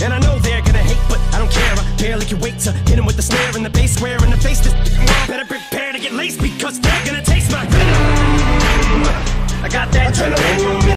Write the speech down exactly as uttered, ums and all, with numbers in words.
And I know they're gonna hate, but I don't care. I barely can wait to hit them with the snare and the bass square in the face. This world better prepare to get laced, because they're gonna taste my venom. I got that adrenaline